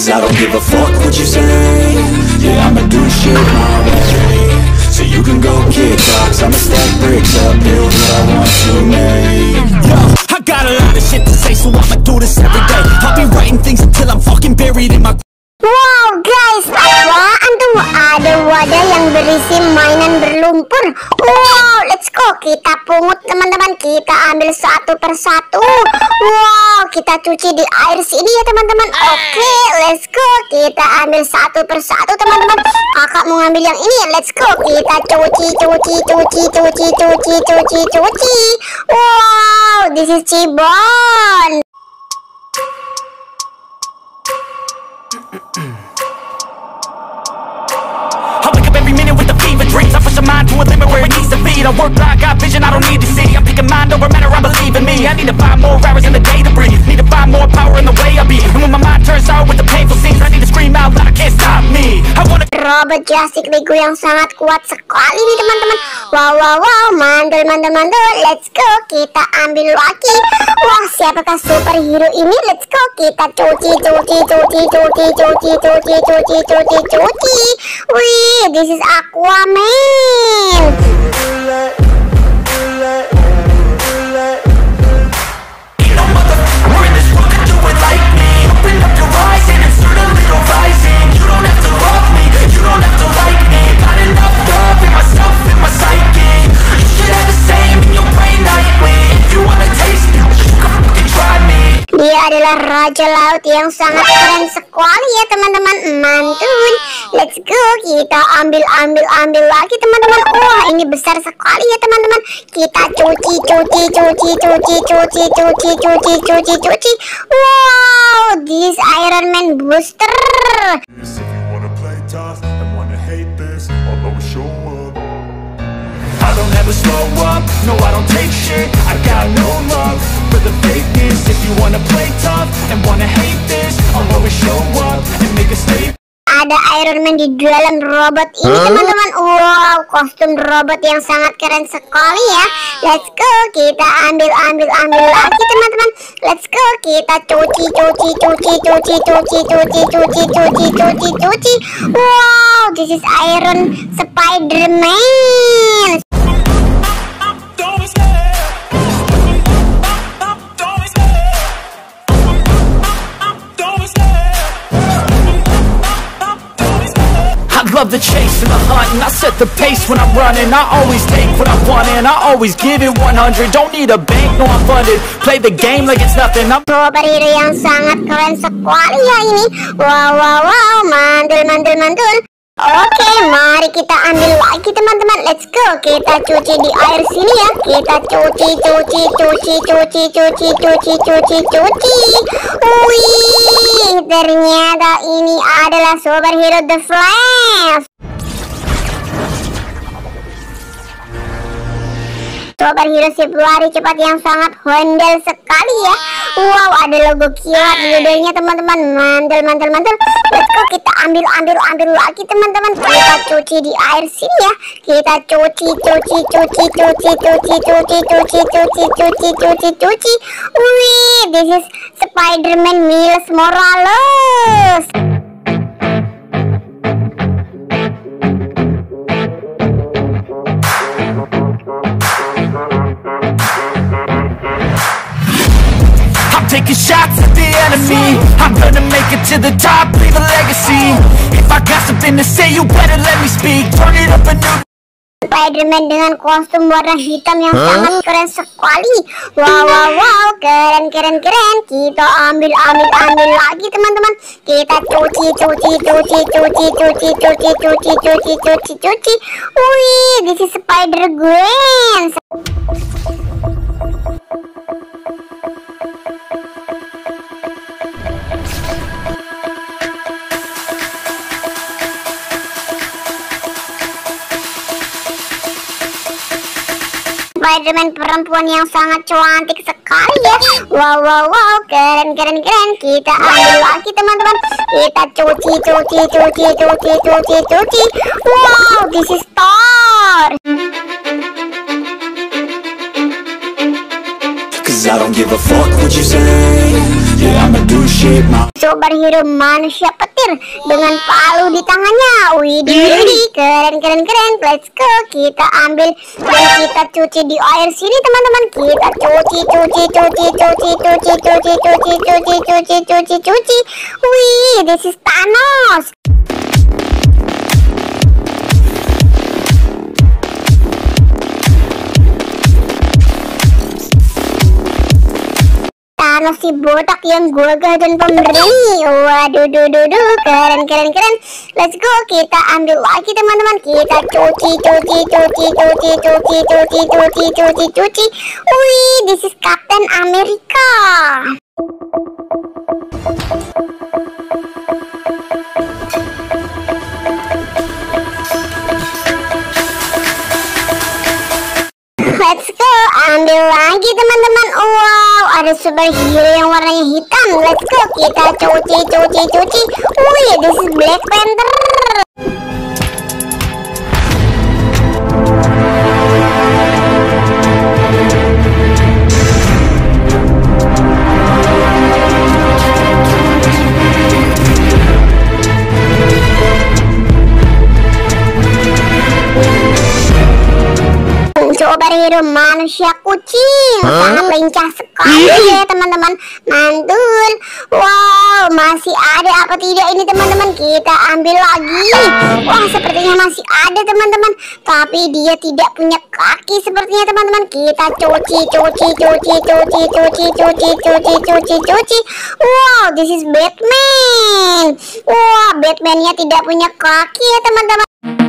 Cause I don't give a fuck what you say. Yeah, I'ma do shit my way. So you can go kick rocks, I'ma stack bricks up, build what I want to make. Yo, I got a lot of shit to say, so I'ma do this every day. I'll be writing things until I'm fucking buried in my... Wow guys, apaan tuh? Ada wadah yang berisi mainan berlumpur. Wow, let's go. Kita pungut teman-teman, kita ambil satu persatu. Wow, kita cuci di air sini ya teman-teman. Oke, let's go. Kita ambil satu persatu teman-teman. Kakak mau ngambil yang ini, let's go. Kita cuci. Wow, this is Cibon. I wake up every minute with the fever dreams. I push my mind to a limit where it needs to be. I work blind, got vision I don't need to see. I'm picking mind over matter, I believe in me. I need to find more hours in the day to breathe. Need to find more power in the way I be. And when my mind turns out with the painful scenes, I need to scream out loud, I can't stop me. I wanna... Robot Jurassic Lego yang sangat kuat sekali nih teman-teman. Wow, mandul. Let's go, kita ambil lagi. Wah, siapakah superhero ini? Let's go, kita cuci. Wih, this is Aquaman. Dia adalah raja laut yang sangat keren sekali ya teman-teman. Mantul. Let's go, kita ambil lagi teman-teman. Wah, ini besar sekali ya teman-teman. Kita cuci. Wow, this Iron Man booster. If you wanna play tough and wanna hate this, I'll always show up. I don't ever slow up, no I don't take shit. I got no love for the fakeness. If you wanna play tough and wanna hate this, I'll always show up and make a statement. Ada Iron Man di dalam robot ini teman-teman. Wow, kostum robot yang sangat keren sekali ya. Let's go, kita ambil lagi teman-teman. Let's go, kita cuci. Wow, this is Iron Spider-Man. I love the chase and the hunt, and I set the pace when I'm running. I always take what I want and I always give it 100. Don't need a bank, no I'm funded. Play the game like it's nothing. I'm superhero yang sangat keren sekali ya ini. Wow, mandul. Oke, mari kita ambil lagi teman-teman. Let's go, kita cuci di air sini ya. Kita cuci. Wih, ternyata ini adalah superhero The Flash. Superhero si pelari cepat yang sangat handal sekali ya. Wow, ada logo kilat di dadanya teman-teman. Mantul. Let's go, kita ambil lagi teman-teman. Kita cuci di air sini ya. Kita cuci. Wih, this is Spider-Man Miles Morales. taking shots at the enemy. I'm gonna make it to the top, leave a legacy. If I got something to say, you better let me speak. Turn it up a new. Spider-Man dengan kostum warna hitam yang sangat keren sekali. Wow, keren. Kita ambil lagi teman-teman. Kita cuci. Wih, this is Spider-Gwen. Spider-Man perempuan yang sangat cantik sekali ya. Wow, keren. Kita ambil lagi teman-teman. Kita cuci. Wow, this is Thor. Cause I don't give a fuck what you say. Yeah, I'ma do shit my Superhero manusia petir dengan palu di tangannya. Widih, keren. Let's go, kita ambil dan kita cuci di air sini teman-teman. Kita cuci. Wih, this is Thanos. Thanos si botak yang gagah dan pemberani. Waduh, keren. Let's go, kita ambil lagi teman-teman. Kita cuci. Wih, this is Captain America. Let's go, ambil lagi teman-teman. Wow, ada superhero yang warnanya hitam. Let's go, kita cuci. Wih, this is Black Panther. Superhero manusia kucing, sangat lincah sekali ya teman-teman. Mantul. Wow, masih ada apa tidak ini teman-teman? Kita ambil lagi. Wah, sepertinya masih ada teman-teman, tapi dia tidak punya kaki sepertinya teman-teman. Kita cuci. Wow, this is Batman. Wah, Batman-nya tidak punya kaki ya teman-teman.